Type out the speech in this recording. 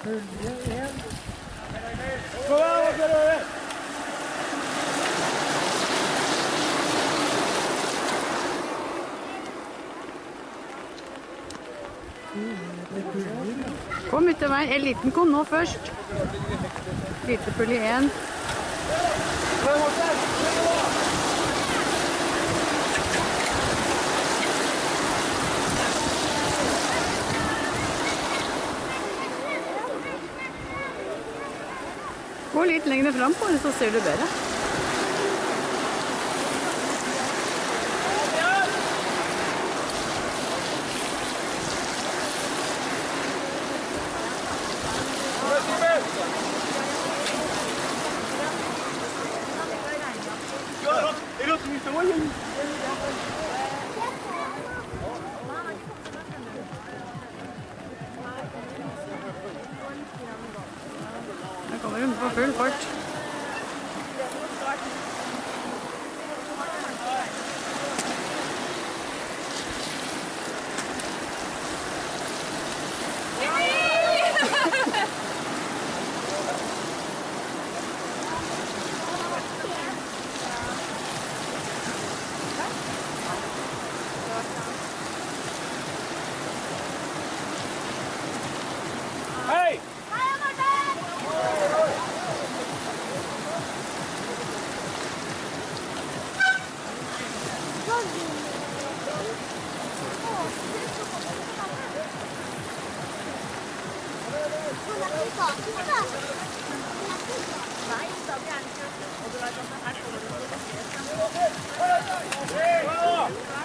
Pulje 1. Kom utover. Eliten kom nå først. Lite pulje 1. Gå litt lenger fram på det, så ser du bedre. Her kommer hun på full fart. Hei! Nei, da blir jeg ikke. Og du vet at det her står det.